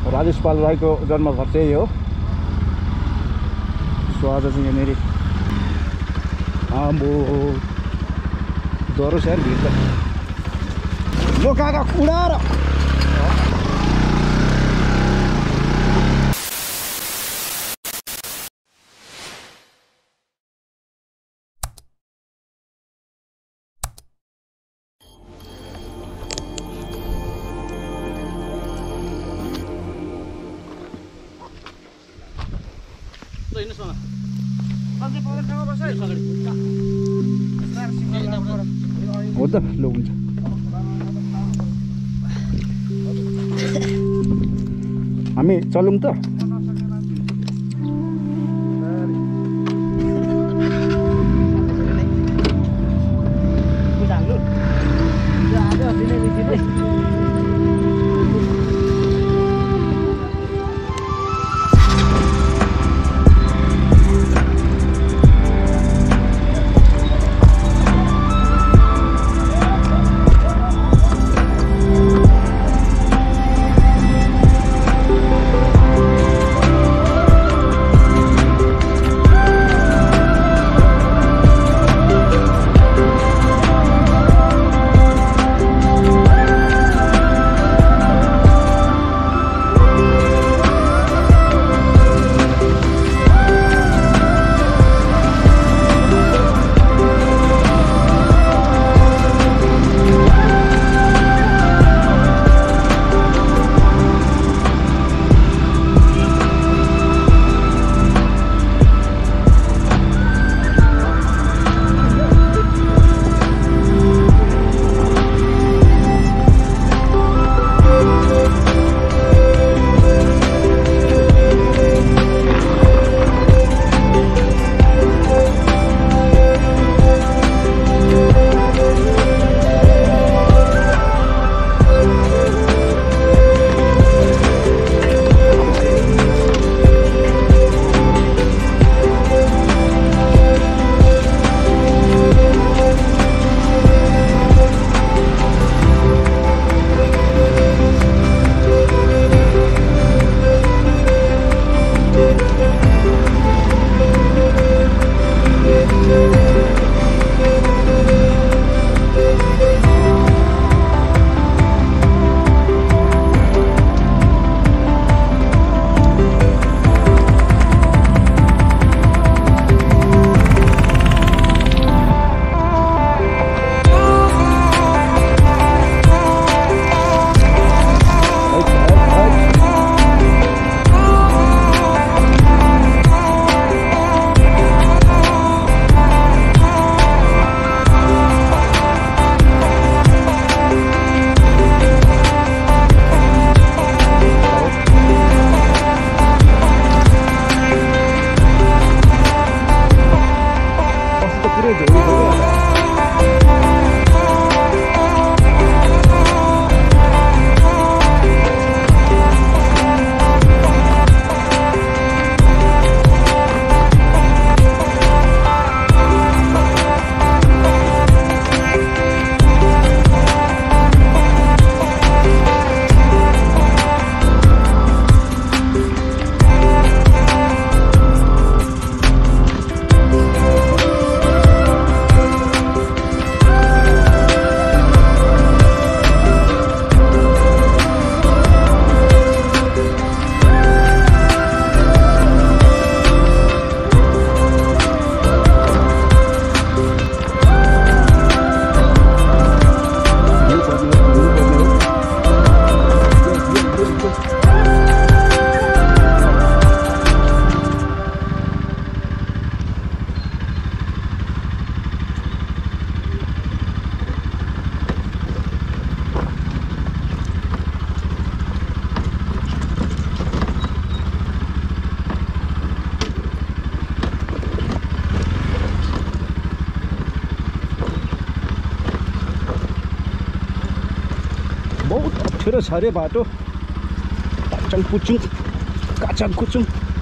राजेश पाल राईको जन्मघर चाहिँ हो। सो आज चाहिँ यहाँनिर आम्बो डरो छ यार भिड त। म काका उडाएर हो त लो हुन्छ। हामी चलौँ त। अप्ठ्यारो छ रे बाटो। काचाङ कुचुङ काचाङ कुचुङ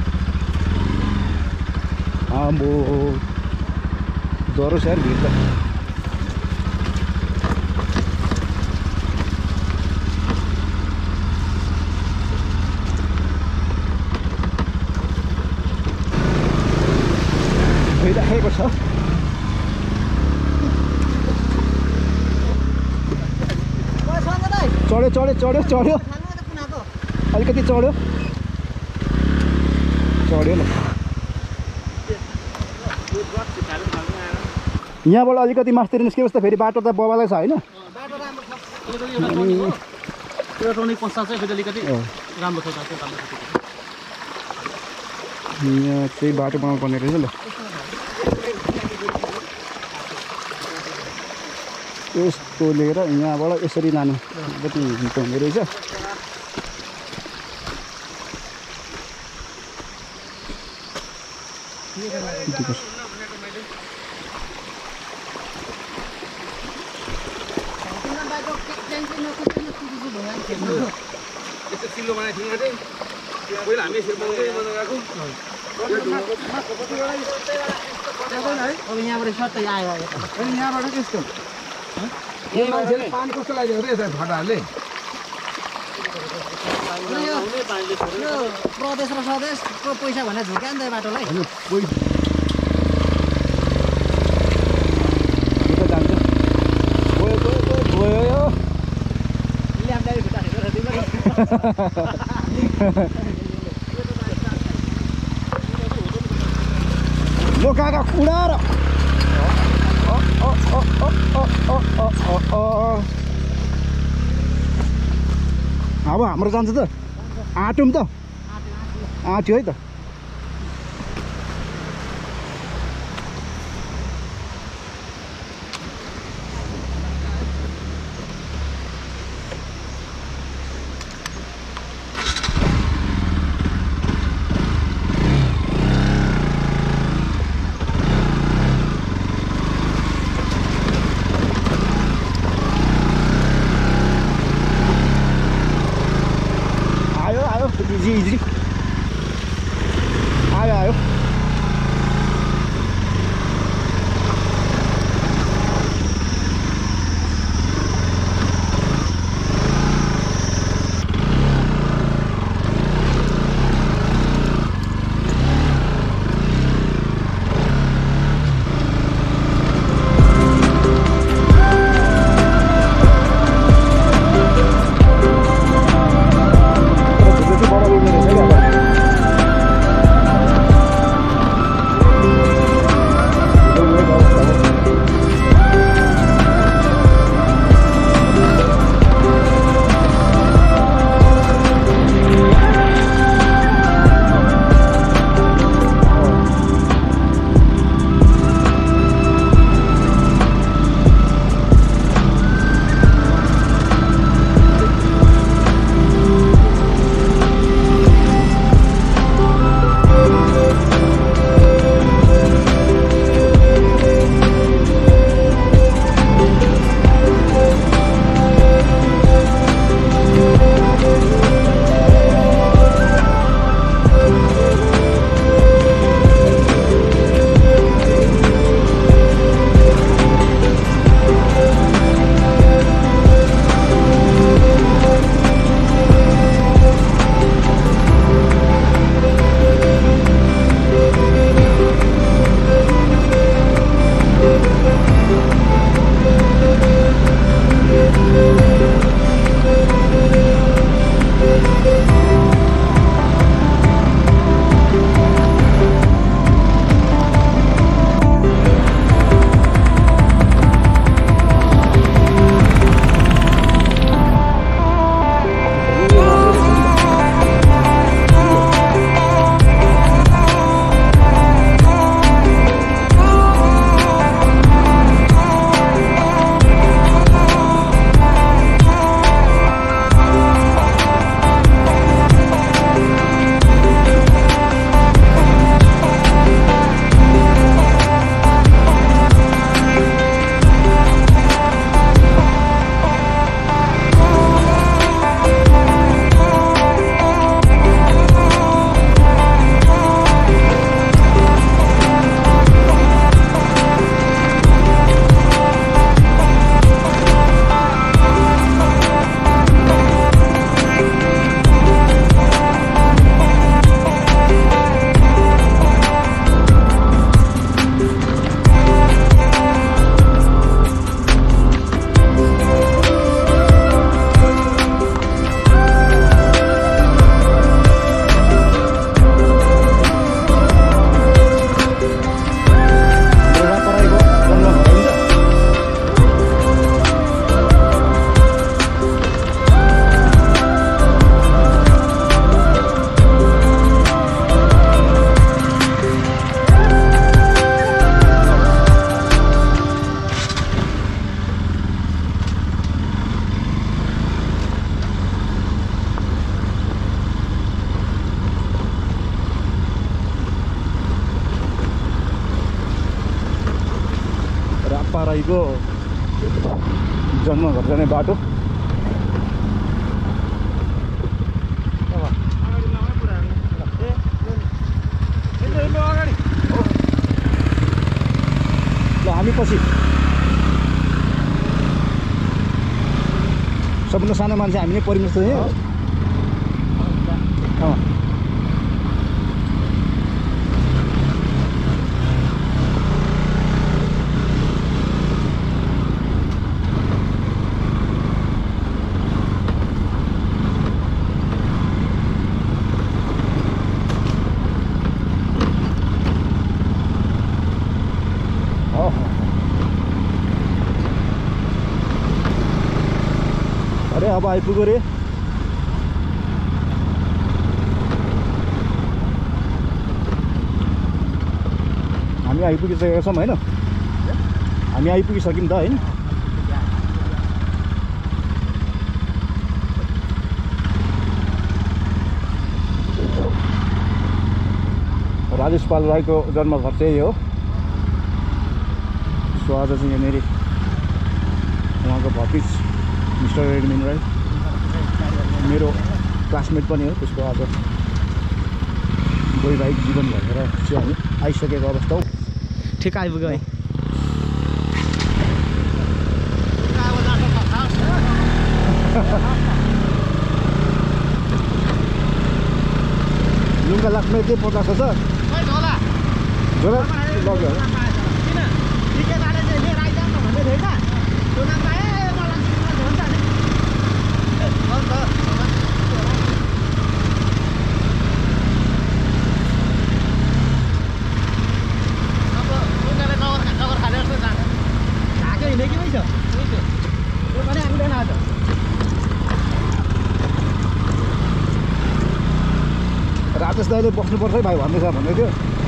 आम्बो डरो छ यार भिड त। चढ्यो अलिकति चढ्यो ल यहाँबाट अलिकति मास्तिर निस्कियोस् त फेरि बाटो त बबालै छ होइन यहाँ चाहिँ बाटो बनाउनु पर्ने रहेछ ल यस्तो लिएर यहाँबाट यसरी लानु कति हुने रहेछ पानी कस्तो लाग्यो रे भटाहरूले प्रदेश र स्वदेशको पैसा भनेर झुक्या नि त बाटोलाई लो काका उडाएर अब हाम्रो जान्छ त आँट्यौँ त आँट्यो है त इजी आयो बड़ा दाइको जन्म घर जाने बाटो। ल हामी पछि सबभन्दा सानो मान्छे हामी नै परिमित थियौँ। अरे अब आइपुग्यो रे। हामी आइपुगिसकेका छौँ होइन, हामी आइपुगिसक्यौँ त होइन। राजेश पाल राईको जन्मघर चाहिँ हो। सो आज चाहिँ यहाँनिर उहाँको भतिज मिस्टर एडमिन राई मेरो क्लासमेट पनि हो। त्यसको आज वैवाहिक जीवन भएर चाहिँ हामी आइसकेको अवस्था हो। ठिक आइपुग्यो है। लुगा लाग्ने चाहिँ 50 छ झोला लग्यो राजेश दाइले बस्नुपर्छ है भाइ भन्दै थियो।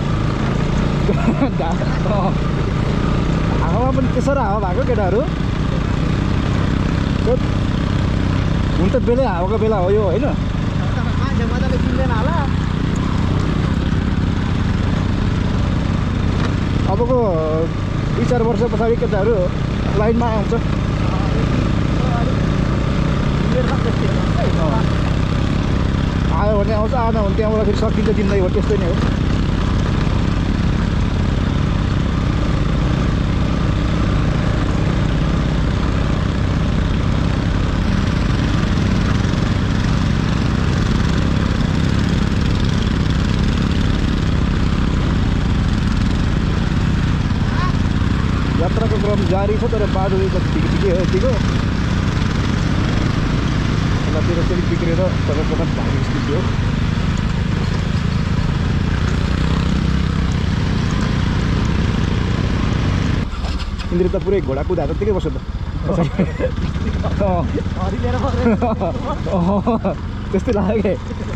हावामा पनि त्यसो र हावा भएको केटाहरू हुन त बेलै हावाको बेला हो यो होइन। मजाले किन्दैन होला। अबको 2-4 वर्ष पछाडि केटाहरू लाइनमा आउँछ। आयो भने आउँछ, आएन भने त्यहाँबाट फेरि सकिन्छ जिन्दगी हो। त्यस्तै नै हो। यात्राको क्रम जारी छ तर बाटो ठिकै हो यतिको। तिर चाहिँ बिग्रेर तपाईँको भारी स्थिति हो। तिनीहरू त पुरै घोडा कुदा जत्तिकै बस्यो त। त्यस्तै लाग्यो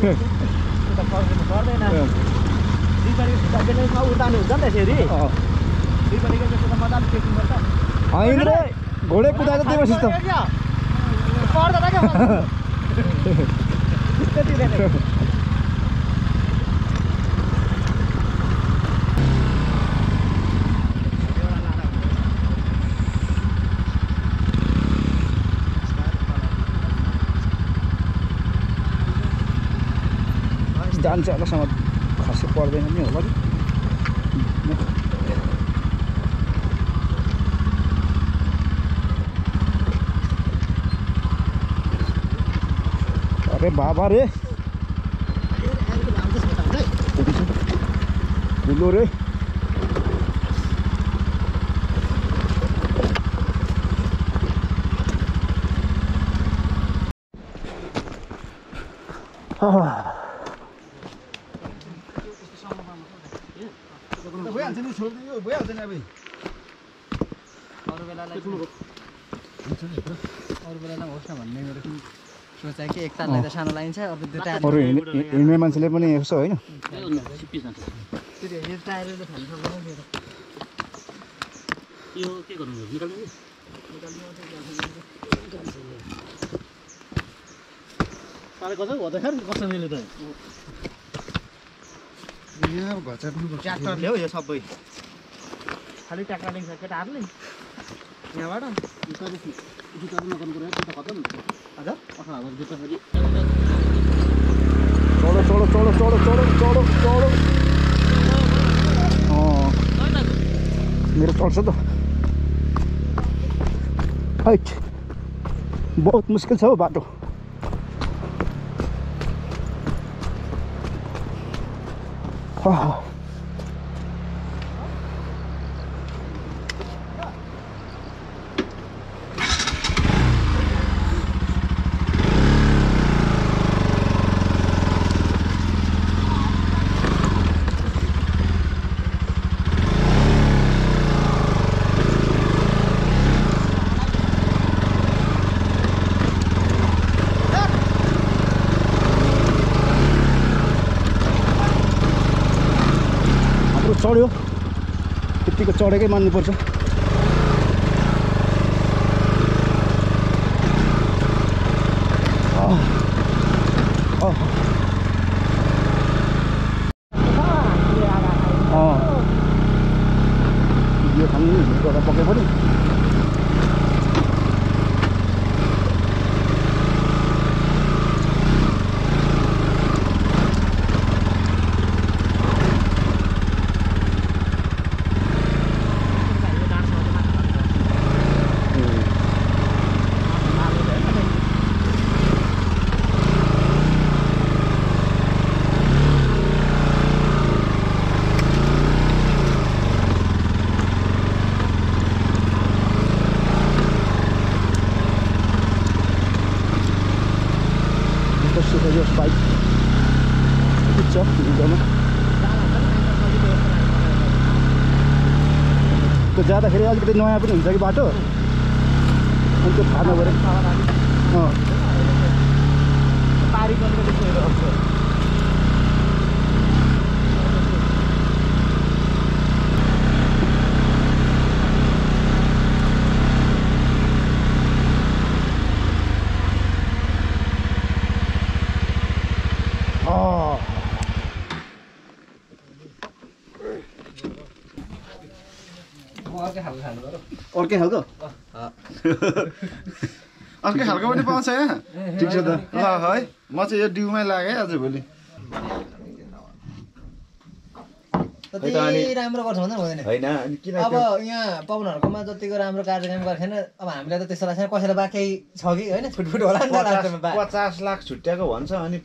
होइन रे, घोडे कुदा जत्तिकै बसिस् त। जान्छ होलासँग खासै पर्दैन नि होला कि। अरे बाबा रे ठुलो रे। भइहाल्छ नि, छोडिदियो भइहाल्छ नि। अब अरू बेलालाई होस् न भन्ने मेरो सोचाइ कि एक ताललाई त सानो लाइन्छ, अरू दुईवटा अरू हिँड्ने मान्छेले पनि यसो होइन। यो के गर्नु निकाल्नु सारे कसो हो त खर कसो मिल्यो त यहाँ घचर्नु ट्र्याक्टरले हो यो सबै खालि ट्र्याक्टर लिन्छ केटाहरूले। यहाँबाट जुत्ता नगर्नु पर्यो जुत्ता खत्तम हुन्छ हजुर 18,000 जुत्ता फेरि चढो चढो चढो चढो चढो चढो चढो मेरो चढ्छ त हाइट बहुत मुस्किल छ हौ बाटो चढ्यो त्यतिको चढेकै मान्नुपर्छ यो खानु एउटा पके पनि यो बाइक ठिक छ हिँड्दामा त्यो जाँदाखेरि अलिकति नयाँ पनि हुन्छ कि बाटो अनि त्यो थाहा नगरेको अर्कै खालको अर्कै खालको पनि पाउँछ यहाँ ठिक छ त ल है म चाहिँ यो डिउमै लागेँ आज भोलि त्यति राम्रो गर्छ भन्दा हुँदैन होइन अनि किन अब यहाँ पवनहरुकोमा जतिको राम्रो कार्यक्रम गर्दैन अब हामीलाई त त्यस्तो लाग्छ कसैलाई बाँकी छ कि हैन छुटफुट होला नि त 50 लाख छुट्याएको भन्छ अनि